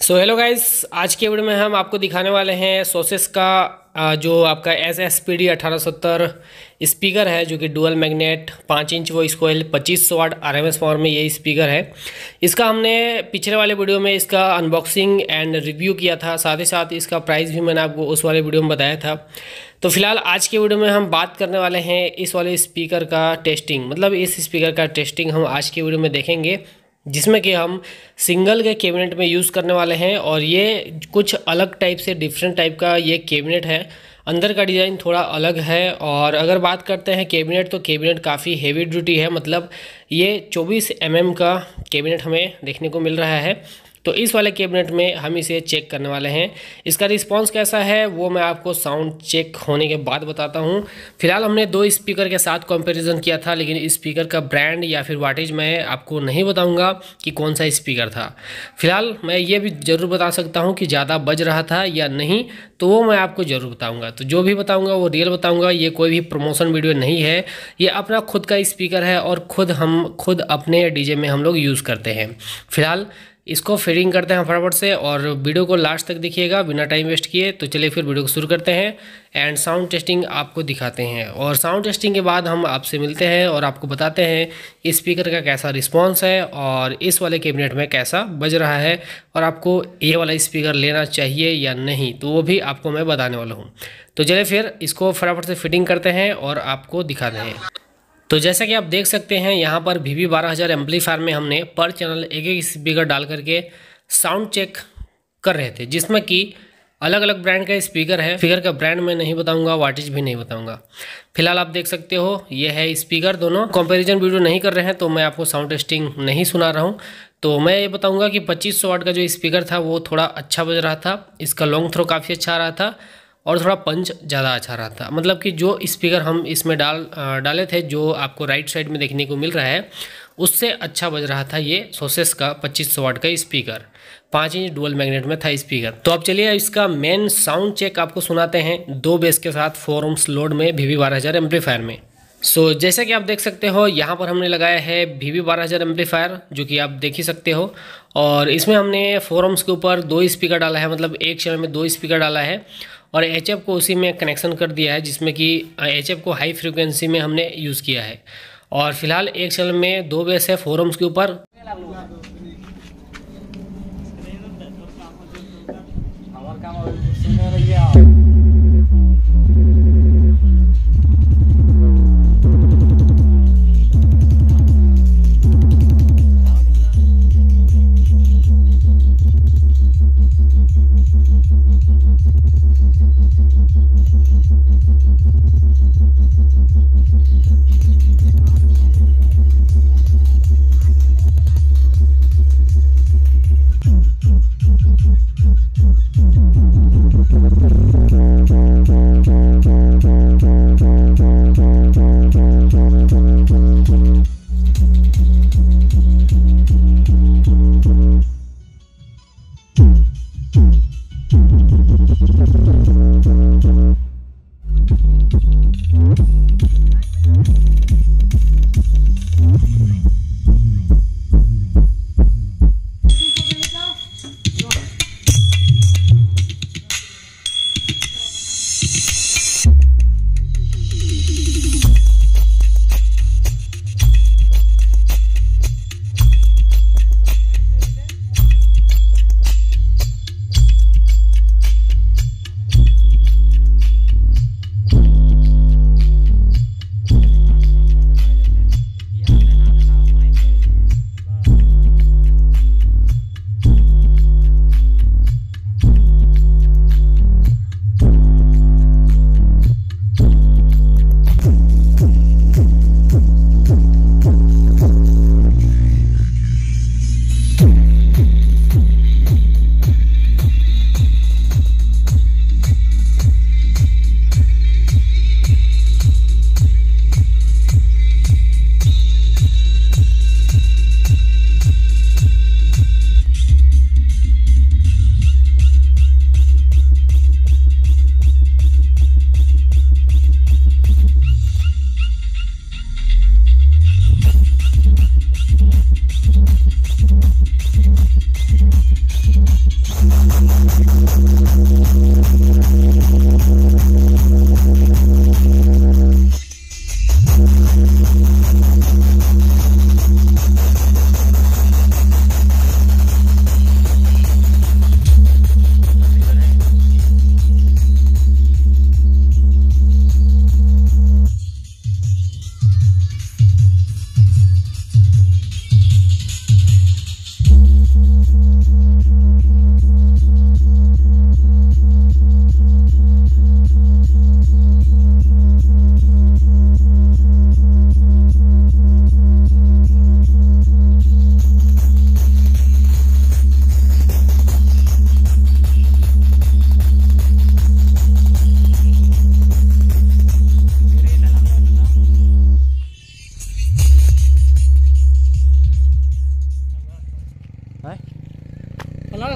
So hello guys, आज के video में हम आपको दिखाने वाले हैं सोसेस का जो आपका SSPD 1870 स्पीकर है, जो कि डुअल मैग्नेट 5 इंच वो इसको 2500 वाट RMS पावर में ये स्पीकर है। इसका हमने पिछले वाले वीडियो में इसका अनबॉक्सिंग एंड रिव्यू किया था, साथ ही साथ इसका प्राइस भी मैंने आपको उस वाले वीडियो में बताया था। तो फिलहाल आज के वीडियो में हम बात करने वाले हैं इस वाले स्पीकर का टेस्टिंग, मतलब इस स्पीकर का टेस्टिंग हम आज के वीडियो में देखेंगे, जिसमें कि हम सिंगल के कैबिनेट में यूज़ करने वाले हैं। और ये कुछ अलग टाइप से डिफरेंट टाइप का ये कैबिनेट है, अंदर का डिज़ाइन थोड़ा अलग है। और अगर बात करते हैं कैबिनेट, तो कैबिनेट काफ़ी हेवी ड्यूटी है, मतलब ये 24 mm का कैबिनेट हमें देखने को मिल रहा है। तो इस वाले कैबिनेट में हम इसे चेक करने वाले हैं। इसका रिस्पांस कैसा है वो मैं आपको साउंड चेक होने के बाद बताता हूं। फिलहाल हमने दो स्पीकर के साथ कंपैरिजन किया था, लेकिन स्पीकर का ब्रांड या फिर वाटेज मैं आपको नहीं बताऊंगा कि कौन सा स्पीकर था। फिलहाल मैं ये भी ज़रूर बता सकता हूं कि ज़्यादा बज रहा था या नहीं, तो वो मैं आपको ज़रूर बताऊँगा। तो जो भी बताऊँगा वो रियल बताऊँगा, ये कोई भी प्रमोशन वीडियो नहीं है, ये अपना खुद का स्पीकर है और खुद अपने डीजे में हम लोग यूज़ करते हैं। फिलहाल इसको फिटिंग करते हैं फटाफट से, और वीडियो को लास्ट तक देखिएगा बिना टाइम वेस्ट किए। तो चलिए फिर वीडियो को शुरू करते हैं एंड साउंड टेस्टिंग आपको दिखाते हैं। और साउंड टेस्टिंग के बाद हम आपसे मिलते हैं और आपको बताते हैं इस स्पीकर का कैसा रिस्पांस है और इस वाले कैबिनेट में कैसा बज रहा है, और आपको ये वाला स्पीकर लेना चाहिए या नहीं, तो वो भी आपको मैं बताने वाला हूँ। तो चलिए फिर इसको फटाफट से फिटिंग करते हैं और आपको दिखाते हैं। तो जैसा कि आप देख सकते हैं, यहाँ पर VV 12000 एम्पलीफायर में हमने पर चैनल एक एक स्पीकर डाल करके साउंड चेक कर रहे थे, जिसमें कि अलग अलग ब्रांड का स्पीकर है। स्पीकर का ब्रांड मैं नहीं बताऊंगा, वाटेज भी नहीं बताऊंगा। फिलहाल आप देख सकते हो ये है स्पीकर, दोनों कंपैरिजन वीडियो नहीं कर रहे हैं, तो मैं आपको साउंड टेस्टिंग नहीं सुना रहा हूँ। तो मैं ये बताऊँगा कि 2500 वाट का जो स्पीकर था वो थोड़ा अच्छा बज रहा था, इसका लॉन्ग थ्रो काफ़ी अच्छा आ रहा था और थोड़ा पंच ज़्यादा अच्छा रहा था। मतलब कि जो स्पीकर हम इसमें डाले थे, जो आपको राइट साइड में देखने को मिल रहा है, उससे अच्छा बज रहा था ये सोसेस का 2500 वाट का स्पीकर। 5 इंच डुअल मैग्नेट में था स्पीकर। तो अब चलिए इसका मेन साउंड चेक आपको सुनाते हैं, 2 बेस के साथ 4 ohms लोड में VV 12000 एम्पलीफायर में। सो जैसा कि आप देख सकते हो, यहाँ पर हमने लगाया है VV 12000 एम्पलीफायर, जो कि आप देख ही सकते हो। और इसमें हमने 4 ohms के ऊपर 2 स्पीकर डाला है, मतलब एक चैनल में 2 स्पीकर डाला है, और HF को उसी में कनेक्शन कर दिया है, जिसमें कि HF को हाई फ्रीक्वेंसी में हमने यूज़ किया है। और फिलहाल एक चैनल में 2 बेस है 4 ohms के ऊपर।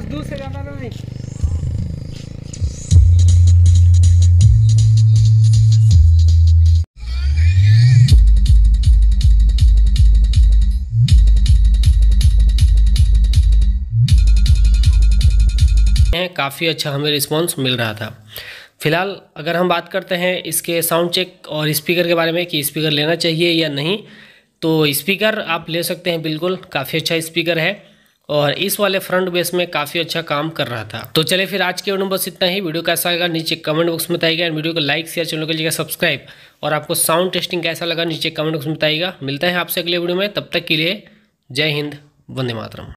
दूर से ज़्यादा नहीं। काफ़ी अच्छा हमें रिस्पांस मिल रहा था। फिलहाल अगर हम बात करते हैं इसके साउंड चेक और स्पीकर के बारे में कि स्पीकर लेना चाहिए या नहीं, तो स्पीकर आप ले सकते हैं, बिल्कुल काफ़ी अच्छा स्पीकर है और इस वाले फ्रंट बेस में काफ़ी अच्छा काम कर रहा था। तो चले फिर आज के वीडियो में बस इतना ही। वीडियो कैसा लगा नीचे कमेंट बॉक्स में बताइएगा, वीडियो को लाइक शेयर, चैनल को लीजिएगा सब्सक्राइब, और आपको साउंड टेस्टिंग कैसा लगा नीचे कमेंट बॉक्स में बताइएगा। मिलता है आपसे अगले वीडियो में, तब तक के लिए जय हिंद, वंदे मातरम।